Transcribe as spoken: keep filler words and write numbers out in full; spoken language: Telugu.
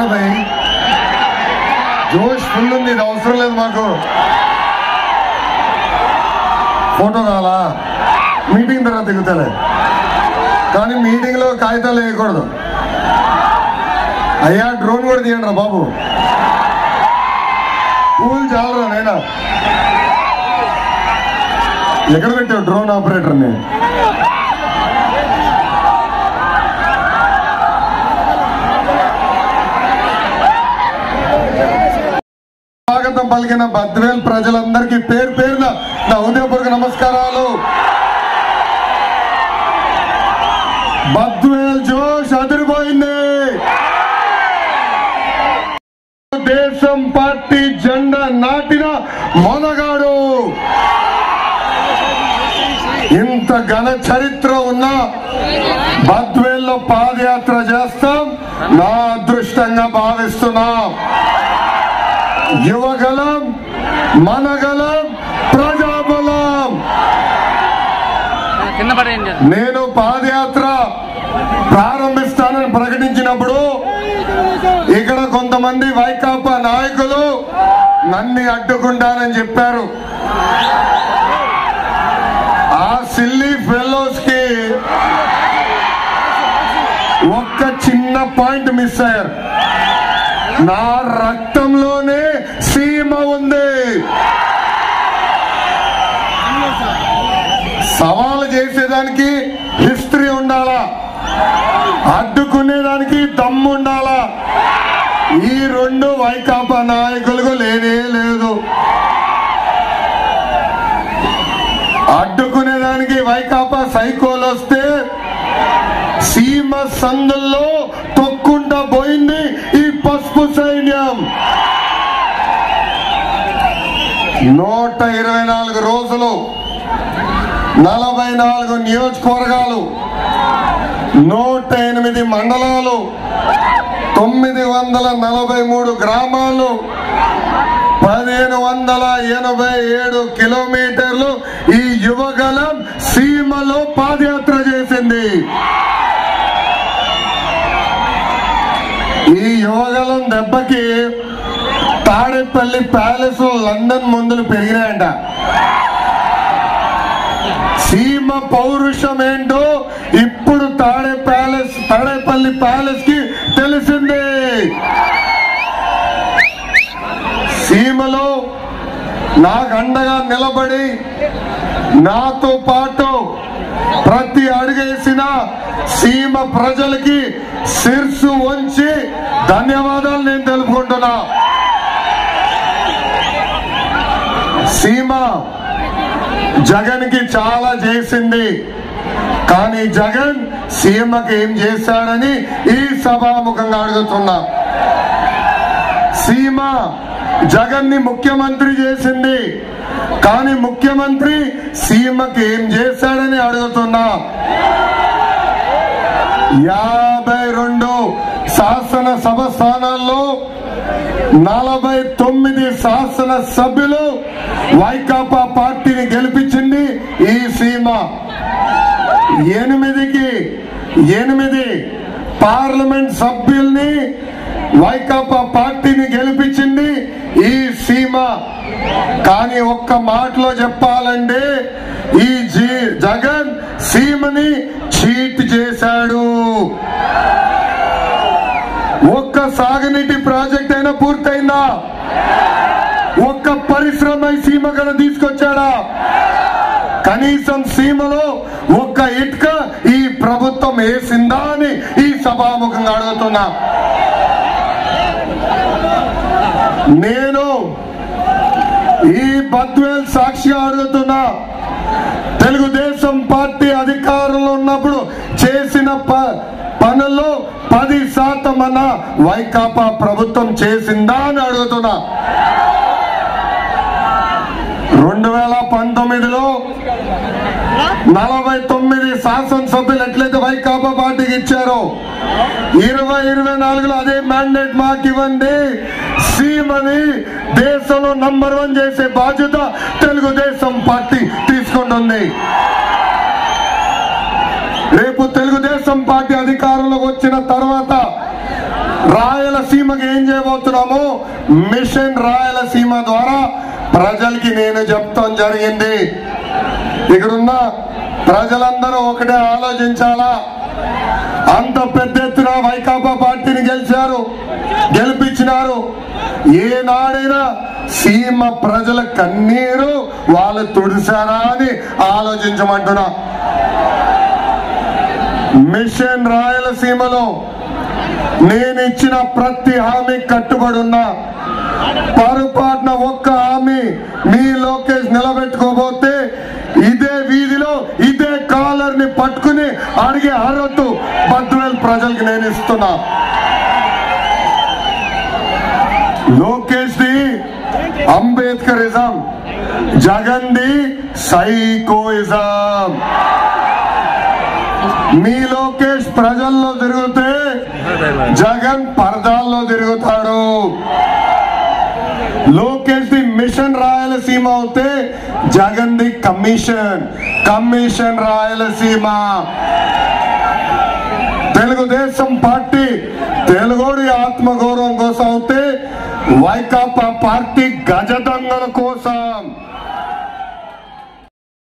क्या भाई जोश फुल ఉంది ఇది అవసరం లేదు మాకు ఫోటో కావాలా మీటింగ్ తర్వాత దిగుతలే కానీ మీటింగ్ లో కాగితాలు వేయకూడదు అయ్యా డ్రోన్ కూడా తీయండి రా బాబు పూలు చాలరా నైనా ఎక్కడ పెట్టావు డ్రోన్ ఆపరేటర్ని స్వాగతం పలికిన బద్వేల్ ప్రజలందరికీ పేరు పేరున నా హృదయపూర్వక నమస్కారాలు. బద్వేల్ జోష్ అదిరిపోయింది. దేశం పార్టీ జెండా నాటిన మొనగాడు. ఇంత ఘన చరిత్ర ఉన్న బద్వేల్లో పాదయాత్ర చేస్తాం నా అదృష్టంగా భావిస్తున్నాం. యువగలం మనగలం ప్రజాబలం. నేను పాదయాత్ర ప్రారంభిస్తానని ప్రకటించినప్పుడు ఇక్కడ కొంతమంది వైకాపా నాయకులు నన్ను అడ్డుకుంటానని చెప్పారు. ఆ సిల్లీ ఫెలోస్ కి ఒక్క చిన్న పాయింట్ మిస్ అయ్యారు. నా రక్తంలోనే సీమ ఉంది. సవాలు చేసేదానికి హిస్టరీ ఉండాలా, అడ్డుకునేదానికి దమ్ము ఉండాలా. ఈ రెండు వైకాపా నాయకులకు లేనే లేదు. అడ్డుకునేదానికి వైకాపా సైకోలు వస్తే సీమ సందుల్లో తొక్కుంటా పోయింది ఈ పసుపు సైన్యం. నూట ఇరవై నాలుగు రోజులు నలభై నాలుగు నియోజకవర్గాలు నూట ఎనిమిది మండలాలు తొమ్మిది వందల నలభై మూడు గ్రామాలు పదిహేను వందల ఎనభై ఏడు కిలోమీటర్లు ఈ యువగలం సీమలో పాదయాత్ర చేసింది. ఈ యువగలం దెబ్బకి తాడేపల్లి ప్యాలెస్ లండన్ మందులు పెరిగినాయంట. సీమ పౌరుషం ఏంటో ఇప్పుడు తాడే ప్యాలెస్ తాడేపల్లి ప్యాలెస్ కి తెలిసింది. సీమలో నాకు అండగా నిలబడి నాతో పాటు ప్రతి అడుగేసిన సీమ ప్రజలకి శిర్సు వంచి ధన్యవాదాలు నేను తెలుపుకుంటున్నా. సీమ జగన్ కి చాలా చేసింది, కానీ జగన్ సీమకి ఏం చేశాడని ఈ సభాముఖంగా అడుగుతున్నా. సీమ జగన్ ని ముఖ్యమంత్రి చేసింది, కానీ ముఖ్యమంత్రి సీమకి ఏం చేశాడని అడుగుతున్నా. యాభై రెండు శాసనసభ స్థానాల్లో నలభై తొమ్మిది శాసన సభ్యులు వైకాపా పార్టీని గెలిపించింది ఈ సీమ. ఎనిమిదికి ఎనిమిది పార్లమెంట్ సభ్యుల్ని వైకాపా పార్టీని గెలిపించింది ఈ సీమ. కానీ ఒక్క మాటలో చెప్పాలంటే ఈ జీ జగన్ సీమని చీట్ చేశాడు. ఒక్క సాగునీటి ప్రాజెక్ట్ అయినా పూర్తయిందా? ఒక్క పరిశ్రమ సీమ కన్నా తీసుకొచ్చాడా? కనీసం సీమలో ఒక్క ఇటుక ఈ ప్రభుత్వం వేసిందా అని ఈ సభాముఖంగా అడుగుతున్నా. నేను ఈ బద్వేల్ సాక్షిగా అడుగుతున్నా. తెలుగుదేశం పార్టీ అధికారంలో ఉన్నప్పుడు చేసిన పనుల్లో పది శాతం అన్న వైకాపా ప్రభుత్వం చేసిందా అని అడుగుతున్నా. రెండు వేల పంతొమ్మిదిలో నలభై తొమ్మిది శాసనసభ్యులు ఎట్లయితే వైకాపా పార్టీకి ఇచ్చారో ఇరవై ఇరవై నాలుగులో అదే మ్యాండేట్ మాకు ఇవ్వండి. సీమని దేశంలో నంబర్ వన్ చేసే బాధ్యత తెలుగుదేశం పార్టీ తీసుకుంటుంది. రేపు తెలుగుదేశం పార్టీ అధికారంలోకి వచ్చిన తర్వాత రాయలసీమకి ఏం చేయబోతున్నాము, మిషన్ రాయలసీమ ద్వారా ప్రజలకి నేను చెప్తాం జరిగింది. ఇక్కడున్న ప్రజలందరూ ఒకటే ఆలోచించాలా. అంత పెద్ద ఎత్తున వైకాపా పార్టీని గెలిచారు, గెలిపించినారు. ఏనాడైనా సీమ ప్రజల కన్నీరు వాళ్ళు తుడిసారా అని ఆలోచించమంటున్నా. మిషన్ రాయలసీమలో నేను ఇచ్చిన ప్రతి హామీ కట్టుబడి ఉన్నా. పొరపాటున ఒక్క హామీ మీ లోకేష్ నిలబెట్టుకోబోతే ఇదే వీధిలో ఇదే కాలర్ ని పట్టుకుని అడిగే అర్హత బద్వేల్ ప్రజలకు నేను ఇస్తున్నా. Lokesh the Ambedkarism, Jagan the psychoism. మీ లోకేష్ ప్రజల్లో తిరిగితే జగన్ పరదాల్లో తిరుగుతాడు. లోకేష్ ది మిషన్ రాయలసీమ అవుతే Jagan the commission, commission Rayalaseema. Telugu Desam party తెలుగుడి ఆత్మగౌరవం కోసం అవుతే వైకాపా పార్టీ గజ దొంగల కోసం